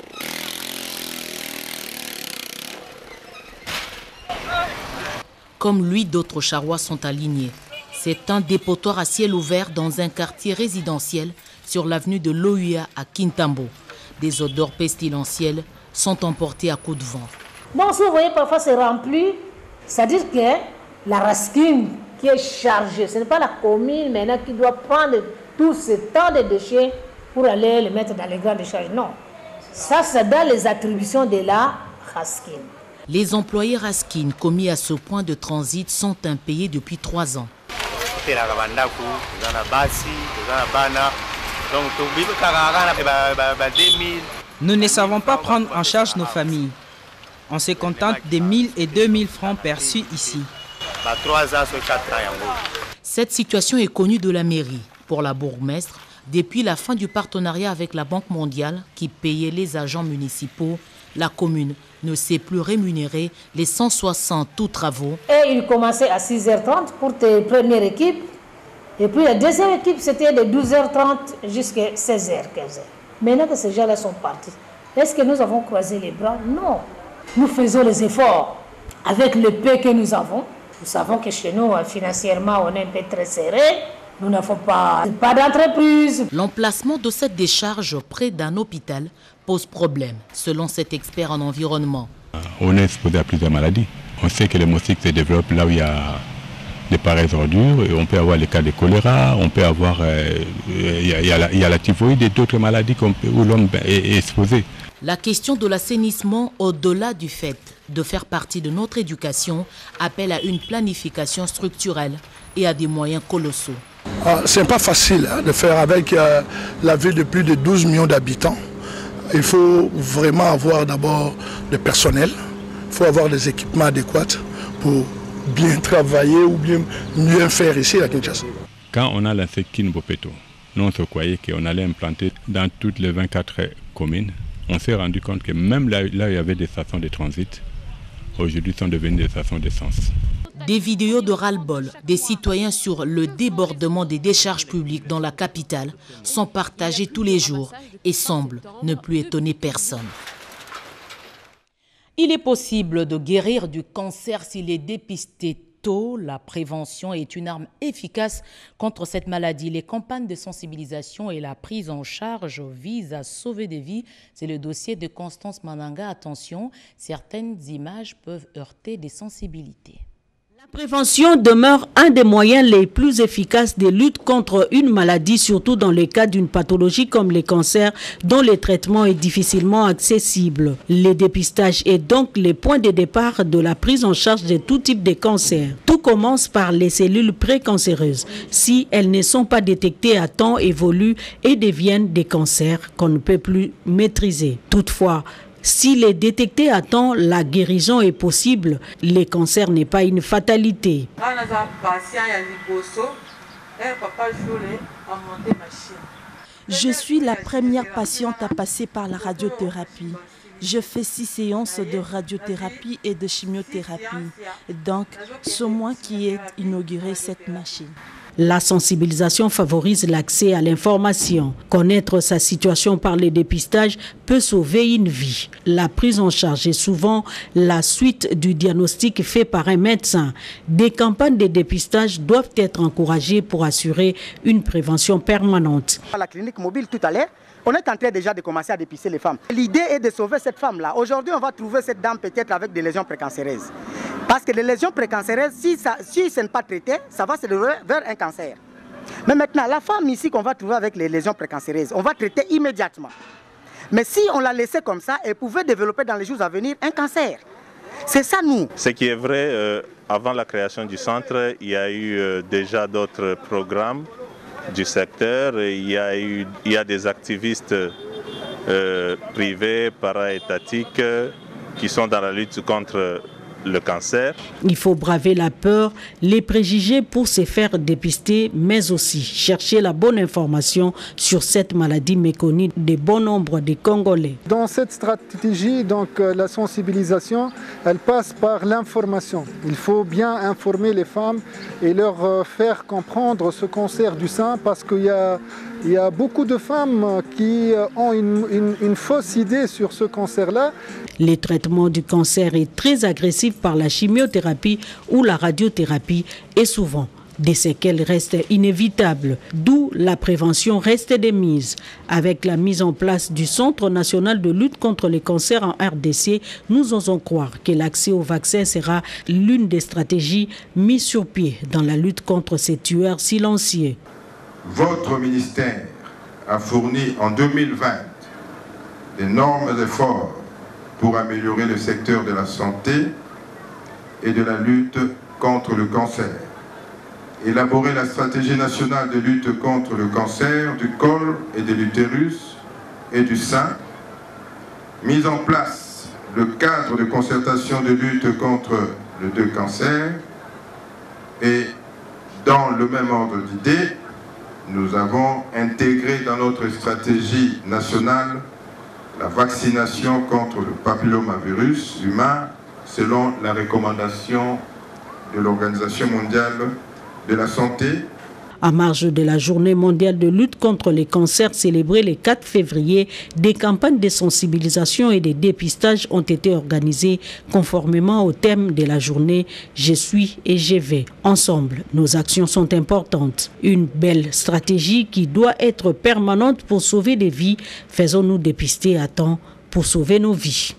Speaker 1: Comme lui, d'autres charrois sont alignés. C'est un dépotoir à ciel ouvert dans un quartier résidentiel sur l'avenue de l'Oua à Kintambo. Des odeurs pestilentielles sont emportées à coups de vent.
Speaker 3: Donc si vous voyez parfois c'est rempli, c'est-à-dire que la rasquine qui est chargée, ce n'est pas la commune maintenant qui doit prendre tout ce tas de déchets pour aller les mettre dans les grandes décharges. Non, ça c'est dans les attributions de la rasquine.
Speaker 1: Les employés Raskin commis à ce point de transit sont impayés depuis 3 ans.
Speaker 15: Nous ne savons pas prendre en charge nos familles. On se contente des 1000 et 2000 francs perçus ici.
Speaker 1: Cette situation est connue de la mairie. Pour la bourgmestre, depuis la fin du partenariat avec la Banque mondiale qui payait les agents municipaux, la commune ne sait plus rémunérer les 160 tout travaux.
Speaker 3: Et il commençait à 6h30 pour tes premières équipes. Et puis la deuxième équipe, c'était de 12h30 jusqu'à 16h, 15h. Maintenant que ces gens-là sont partis, est-ce que nous avons croisé les bras? Non. Nous faisons les efforts avec le peu que nous avons. Nous savons que chez nous, financièrement, on est un peu très serré. Nous n'avons pas d'entreprise.
Speaker 1: L'emplacement de cette décharge près d'un hôpital pose problème, selon cet expert en environnement.
Speaker 16: On est exposé à plusieurs maladies. On sait que les moustiques se développent là où il y a des pareilles ordures. Et on peut avoir le cas de choléra, on peut avoir... il y a la typhoïde et d'autres maladies où l'homme est exposé.
Speaker 1: La question de l'assainissement, au-delà du fait de faire partie de notre éducation, appelle à une planification structurelle et à des moyens colossaux.
Speaker 17: Ce n'est pas facile de faire avec la ville de plus de 12 millions d'habitants. Il faut vraiment avoir d'abord le personnel, il faut avoir des équipements adéquats pour bien travailler ou bien mieux faire ici à Kinshasa.
Speaker 16: Quand on a lancé Kinbopeto, nous on se croyait qu'on allait implanter dans toutes les 24 communes. On s'est rendu compte que même là où il y avait des stations de transit, aujourd'hui sont devenues des stations d'essence.
Speaker 1: Des vidéos de ras-le-bol des citoyens sur le débordement des décharges publiques dans la capitale sont partagées tous les jours et semblent ne plus étonner personne. Il est possible de guérir du cancer s'il est dépisté tôt. La prévention est une arme efficace contre cette maladie. Les campagnes de sensibilisation et la prise en charge visent à sauver des vies. C'est le dossier de Constance Mananga. Attention, certaines images peuvent heurter des sensibilités.
Speaker 18: La prévention demeure un des moyens les plus efficaces de lutte contre une maladie, surtout dans le cas d'une pathologie comme les cancers, dont le traitement est difficilement accessible. Le dépistage est donc le point de départ de la prise en charge de tout type de cancer. Tout commence par les cellules précancéreuses. Si elles ne sont pas détectées à temps, évoluent et deviennent des cancers qu'on ne peut plus maîtriser. Toutefois, s'il est détecté à temps, la guérison est possible. Le cancer n'est pas une fatalité.
Speaker 19: Je suis la première patiente à passer par la radiothérapie. Je fais 6 séances de radiothérapie et de chimiothérapie. Donc, c'est moi qui ai inauguré cette machine.
Speaker 18: La sensibilisation favorise l'accès à l'information. Connaître sa situation par le dépistage peut sauver une vie. La prise en charge est souvent la suite du diagnostic fait par un médecin. Des campagnes de dépistage doivent être encouragées pour assurer une prévention permanente.
Speaker 20: À la clinique mobile tout à l'heure, on est en train déjà de commencer à dépister les femmes. L'idée est de sauver cette femme-là. Aujourd'hui, on va trouver cette dame peut-être avec des lésions précancéreuses. Parce que les lésions précancéreuses, si ce n'est pas traité, ça va se dérouler vers un cancer. Mais maintenant, la femme ici qu'on va trouver avec les lésions précancéreuses, on va traiter immédiatement. Mais si on la laissait comme ça, elle pouvait développer dans les jours à venir un cancer. C'est ça, nous.
Speaker 21: Ce qui est vrai, avant la création du centre, il y a eu déjà d'autres programmes du secteur. Il y a des activistes privés, para-étatiques, qui sont dans la lutte contre le cancer.
Speaker 18: Il faut braver la peur, les préjugés pour se faire dépister, mais aussi chercher la bonne information sur cette maladie méconnue de bon nombre de Congolais.
Speaker 22: Dans cette stratégie, donc, la sensibilisation, elle passe par l'information. Il faut bien informer les femmes et leur faire comprendre ce cancer du sein parce qu'il y a beaucoup de femmes qui ont une fausse idée sur ce cancer-là.
Speaker 18: Le traitement du cancer est très agressif par la chimiothérapie ou la radiothérapie et souvent des séquelles restent inévitables, d'où la prévention reste de mise. Avec la mise en place du Centre national de lutte contre les cancers en RDC, nous osons croire que l'accès au vaccin sera l'une des stratégies mises sur pied dans la lutte contre ces tueurs silencieux.
Speaker 23: Votre ministère a fourni en 2020 d'énormes efforts pour améliorer le secteur de la santé et de la lutte contre le cancer. Élaborer la stratégie nationale de lutte contre le cancer du col et de l'utérus et du sein. Mise en place le cadre de concertation de lutte contre les 2 cancers. Et dans le même ordre d'idées, nous avons intégré dans notre stratégie nationale la vaccination contre le papillomavirus humain selon la recommandation de l'Organisation mondiale de la santé.
Speaker 18: À marge de la journée mondiale de lutte contre les cancers célébrée le 4 février, des campagnes de sensibilisation et de dépistage ont été organisées conformément au thème de la journée « Je suis et je vais ». Ensemble, nos actions sont importantes. Une belle stratégie qui doit être permanente pour sauver des vies. Faisons-nous dépister à temps pour sauver nos vies.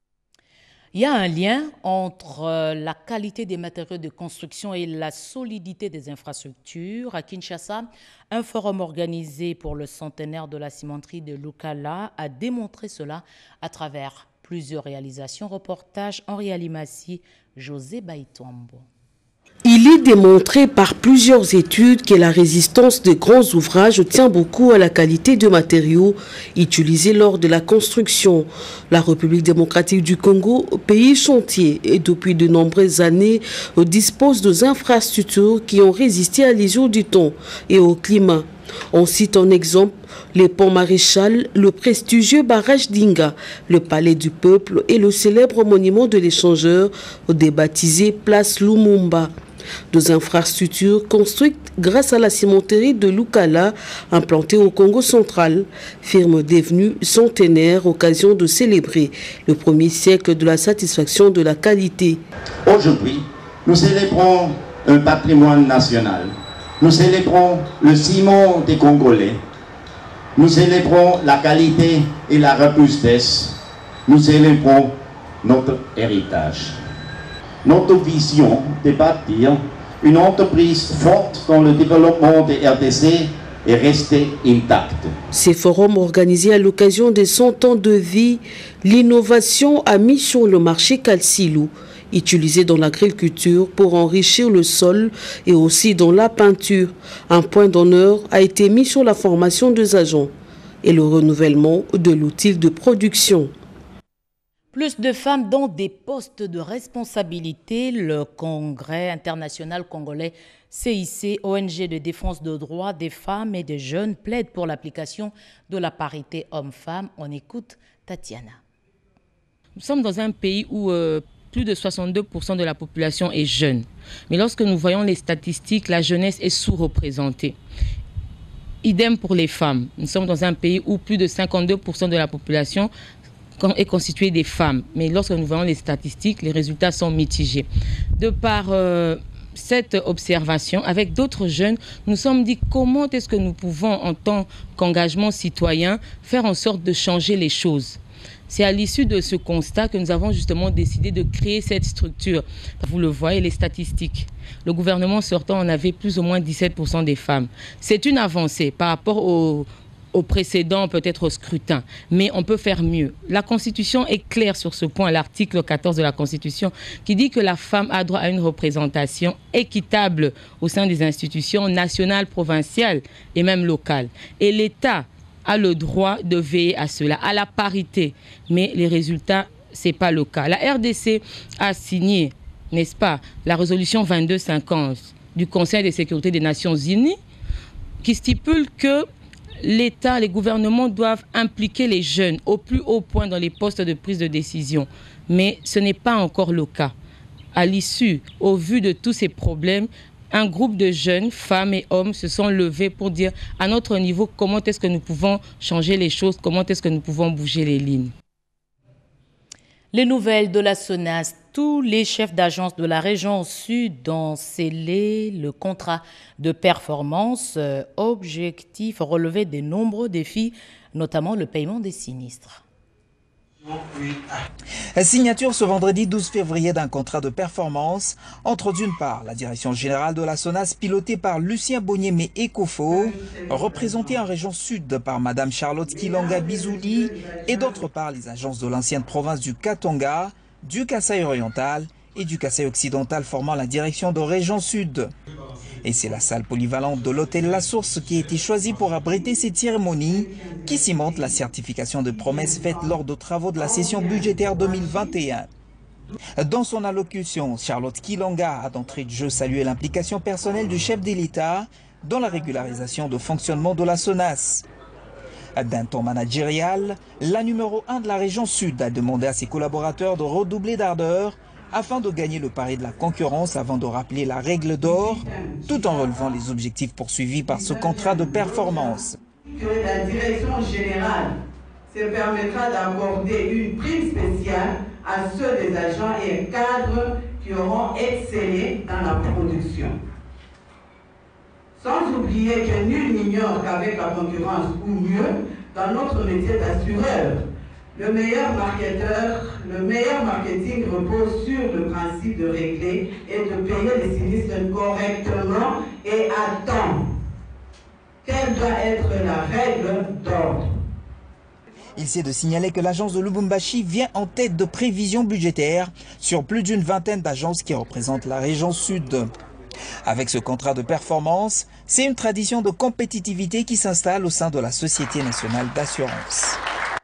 Speaker 1: Il y a un lien entre la qualité des matériaux de construction et la solidité des infrastructures. À Kinshasa, un forum organisé pour le centenaire de la cimenterie de Lukala a démontré cela à travers plusieurs réalisations. Reportage Henri Alimassi, José Baïtouambo.
Speaker 24: Il est démontré par plusieurs études que la résistance des grands ouvrages tient beaucoup à la qualité de matériaux utilisés lors de la construction. La République démocratique du Congo, pays chantier, et depuis de nombreuses années, dispose d'infrastructures qui ont résisté à l'usure du temps et au climat. On cite en exemple les ponts Maréchal, le prestigieux barrage d'Inga, le palais du peuple et le célèbre monument de l'échangeur débaptisé Place Lumumba. 2 infrastructures construites grâce à la cimenterie de Lukala, implantée au Congo central, firme devenue centenaire, occasion de célébrer le 1er siècle de la satisfaction de la qualité.
Speaker 25: Aujourd'hui, nous célébrons un patrimoine national. Nous célébrons le ciment des Congolais. Nous célébrons la qualité et la robustesse. Nous célébrons notre héritage. Notre vision de bâtir une entreprise forte dans le développement des RDC est restée intacte.
Speaker 24: Ces forums organisés à l'occasion des 100 ans de vie, l'innovation a mis sur le marché Calcilou, utilisé dans l'agriculture pour enrichir le sol et aussi dans la peinture. Un point d'honneur a été mis sur la formation des agents et le renouvellement de l'outil de production.
Speaker 1: Plus de femmes dans des postes de responsabilité, le Congrès international congolais CIC, ONG de défense des droits des femmes et des jeunes, plaide pour l'application de la parité homme-femme. On écoute Tatiana. Nous sommes dans un pays où plus de 62% de la population est jeune. Mais lorsque nous voyons les statistiques, la jeunesse est sous-représentée. Idem pour les femmes. Nous sommes dans un pays où plus de 52% de la population est constituée des femmes. Mais lorsque nous voyons les statistiques, les résultats sont mitigés. De par cette observation, avec d'autres jeunes, nous nous sommes dit comment est-ce que nous pouvons, en tant qu'engagement citoyen, faire en sorte de changer les choses. C'est à l'issue de ce constat que nous avons justement décidé de créer cette structure. Vous le voyez, les statistiques. Le gouvernement sortant en avait plus ou moins 17% des femmes. C'est une avancée par rapport au précédent, peut-être au scrutin. Mais on peut faire mieux. La Constitution est claire sur ce point, l'article 14 de la Constitution, qui dit que la femme a droit à une représentation équitable au sein des institutions nationales, provinciales et même locales. Et l'État a le droit de veiller à cela, à la parité. Mais les résultats, ce n'est pas le cas. La RDC a signé, n'est-ce pas, la résolution 2250 du Conseil de sécurité des Nations Unies qui stipule que l'État, les gouvernements doivent impliquer les jeunes au plus haut point dans les postes de prise de décision. Mais ce n'est pas encore le cas. À l'issue, au vu de tous ces problèmes, un groupe de jeunes, femmes et hommes, se sont levés pour dire à notre niveau comment est-ce que nous pouvons changer les choses, comment est-ce que nous pouvons bouger les lignes.
Speaker 2: Les nouvelles de la SONAS, tous les chefs d'agence de la région sud ont scellé le contrat de performance, objectif relevé de nombreux défis, notamment le paiement des sinistres.
Speaker 4: Signature ce vendredi 12 février d'un contrat de performance entre d'une part la direction générale de la SONAS pilotée par Lucien Boniemé Ecofo, représentée en région sud par Madame Charlotte Kilonga Bizouli, et d'autre part les agences de l'ancienne province du Katanga, du Kasaï oriental et du Kasaï occidental formant la direction de région sud. Et c'est la salle polyvalente de l'hôtel La Source qui a été choisie pour abriter cette cérémonie qui cimente la certification de promesses faites lors de travaux de la session budgétaire 2021. Dans son allocution, Charlotte Kilonga a d'entrée de jeu salué l'implication personnelle du chef de l'État dans la régularisation de fonctionnement de la SONAS. D'un ton managérial, la numéro 1 de la région sud a demandé à ses collaborateurs de redoubler d'ardeur afin de gagner le pari de la concurrence avant de rappeler la règle d'or, tout en relevant les objectifs poursuivis par ce contrat de performance.
Speaker 5: Que la direction générale se permettra d'accorder une prime spéciale à ceux des agents et cadres qui auront excellé dans la production. Sans oublier que nul n'ignore qu'avec la concurrence ou mieux, dans notre métier d'assureur, le meilleur marketeur, le meilleur marketing repose sur le principe de régler et de payer les sinistres correctement et à temps. Quelle doit être la règle d'ordre?
Speaker 4: Il s'est de signaler que l'agence de Lubumbashi vient en tête de prévision budgétaire sur plus d'une vingtaine d'agences qui représentent la région sud. Avec ce contrat de performance, c'est une tradition de compétitivité qui s'installe au sein de la Société nationale d'assurance.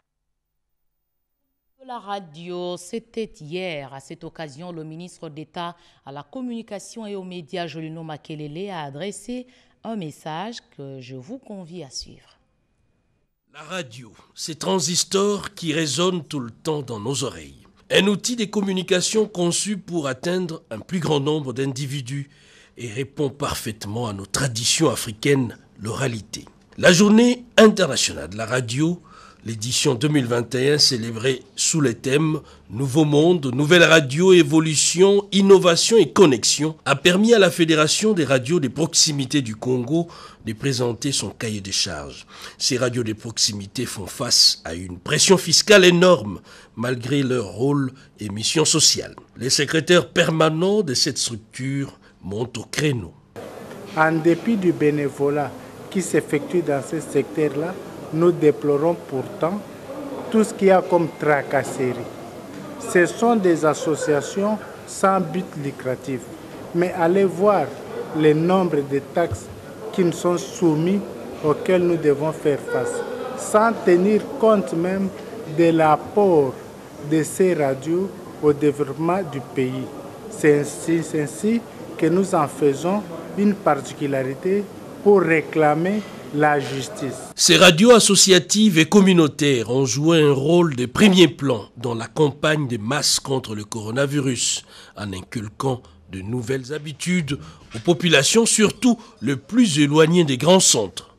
Speaker 2: La radio, c'était hier. À cette occasion, le ministre d'État à la communication et aux médias, Jolino Makelele, a adressé un message que je vous convie à suivre.
Speaker 14: La radio, ces transistors qui résonnent tout le temps dans nos oreilles. Un outil de communication conçu pour atteindre un plus grand nombre d'individus et répond parfaitement à nos traditions africaines, l'oralité. La journée internationale de la radio, l'édition 2021 célébrée sous les thèmes « Nouveau monde, nouvelle radio, évolution, innovation et connexion » a permis à la Fédération des radios de proximité du Congo de présenter son cahier des charges. Ces radios de proximité font face à une pression fiscale énorme malgré leur rôle et mission sociale. Les secrétaires permanents de cette structure montent au créneau.
Speaker 6: En dépit du bénévolat qui s'effectue dans ce secteur-là, nous déplorons pourtant tout ce qu'il y a comme tracasserie. Ce sont des associations sans but lucratif. Mais allez voir le nombre de taxes qui nous sont soumises, auxquelles nous devons faire face, sans tenir compte même de l'apport de ces radios au développement du pays. C'est ainsi que nous en faisons une particularité pour réclamer la justice.
Speaker 14: Ces radios associatives et communautaires ont joué un rôle de premier plan dans la campagne des masses contre le coronavirus, en inculquant de nouvelles habitudes aux populations, surtout les plus éloignées des grands centres.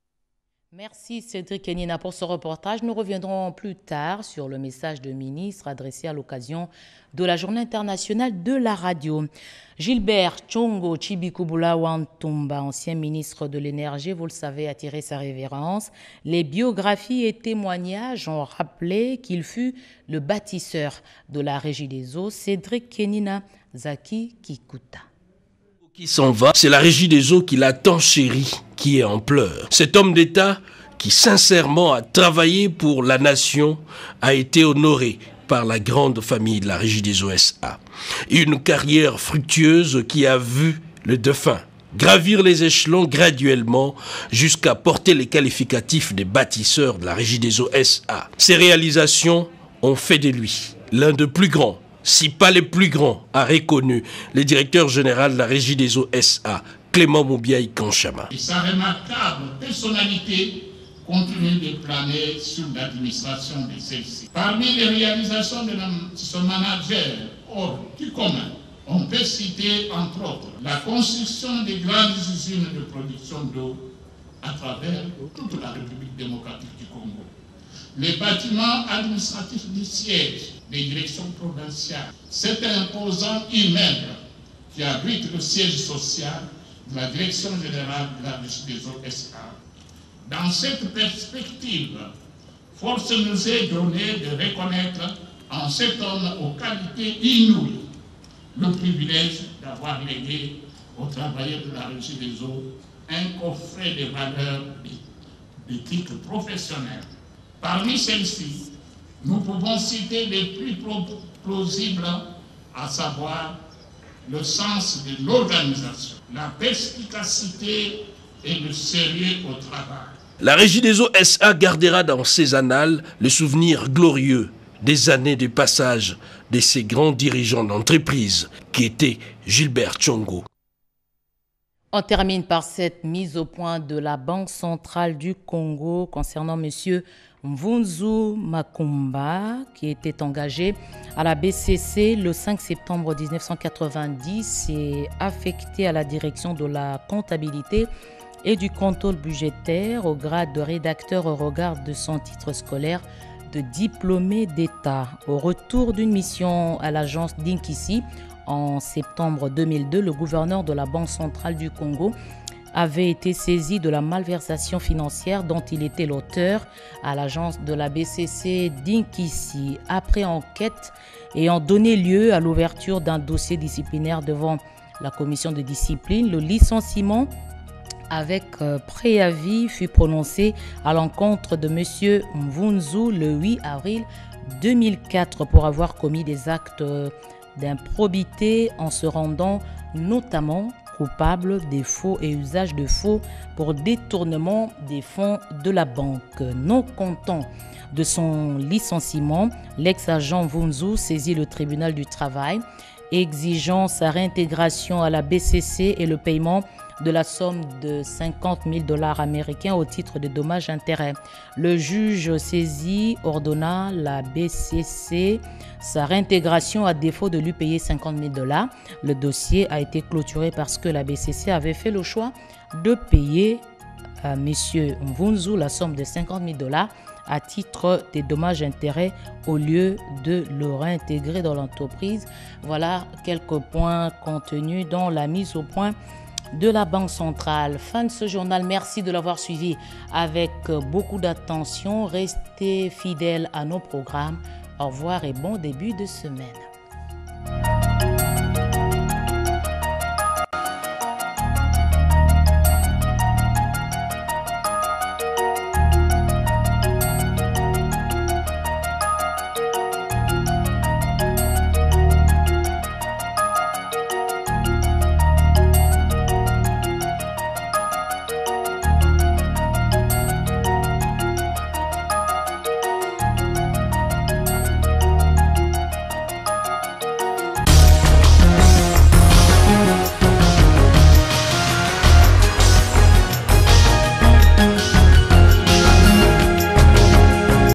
Speaker 2: Merci Cédric Kenina pour ce reportage. Nous reviendrons plus tard sur le message de ministre adressé à l'occasion de la Journée internationale de la radio. Gilbert Tchongo Tshibikubula Wantumba, ancien ministre de l'Énergie, vous le savez, a tiré sa révérence. Les biographies et témoignages ont rappelé qu'il fut le bâtisseur de la Régie des eaux. Cédric Kenina, Zaki Kikuta.
Speaker 14: Qui s'en va, c'est la Régie des eaux qui l'a tant chéri, qui est en pleurs. Cet homme d'État qui sincèrement a travaillé pour la nation a été honoré par la grande famille de la Régie des eaux SA. Une carrière fructueuse qui a vu le défunt gravir les échelons graduellement jusqu'à porter les qualificatifs des bâtisseurs de la Régie des eaux SA. Ses réalisations ont fait de lui l'un des plus grands, si pas les plus grands, a reconnu le directeur général de la Régie des eaux SA, Clément Moubiaï Kanchama.
Speaker 7: Et sa remarquable personnalité continue de planer sur l'administration de celle-ci. Parmi les réalisations de son manager hors du commun, on peut citer entre autres la construction des grandes usines de production d'eau à travers toute la République démocratique du Congo. Les bâtiments administratifs du siège des directions provinciales, cet imposant immeuble qui abrite le siège social de la direction générale de la Régie des eaux SA. Dans cette perspective, force nous est donnée de reconnaître en cet homme aux qualités inouïes le privilège d'avoir légué aux travailleurs de la Régie des eaux un coffret de valeurs d'éthique professionnelle. Parmi celles-ci, nous pouvons citer les plus plausibles, à savoir le sens de l'organisation, la perspicacité et le sérieux au travail.
Speaker 14: La Régie des eaux SA gardera dans ses annales le souvenir glorieux des années de passage de ces grands dirigeants d'entreprise qui étaient Gilbert Tchongo.
Speaker 2: On termine par cette mise au point de la Banque centrale du Congo concernant M. Mvunzu Makumba, qui était engagé à la BCC le 5 septembre 1990 et affecté à la direction de la comptabilité et du contrôle budgétaire au grade de rédacteur au regard de son titre scolaire de diplômé d'État. Au retour d'une mission à l'agence d'Inkisi en septembre 2002, le gouverneur de la Banque centrale du Congo avait été saisi de la malversation financière dont il était l'auteur à l'agence de la BCC d'Inkisi. Après enquête ayant donné lieu à l'ouverture d'un dossier disciplinaire devant la commission de discipline, le licenciement avec préavis fut prononcé à l'encontre de M. Mvunzu le 8 avril 2004 pour avoir commis des actes d'improbité en se rendant notamment coupable des faux et usage de faux pour détournement des fonds de la banque. Non content de son licenciement, l'ex-agent Mvunzu saisit le tribunal du travail, exigeant sa réintégration à la BCC et le paiement de la somme de $50,000 américains au titre de dommages-intérêts. Le juge saisi ordonna la BCC sa réintégration à défaut de lui payer $50,000. Le dossier a été clôturé parce que la BCC avait fait le choix de payer à M. Mvunzu la somme de $50,000 à titre des dommages-intérêts au lieu de le réintégrer dans l'entreprise. Voilà quelques points contenus dans la mise au point de la Banque centrale. Fin de ce journal. Merci de l'avoir suivi avec beaucoup d'attention. Restez fidèles à nos programmes. Au revoir et bon début de semaine.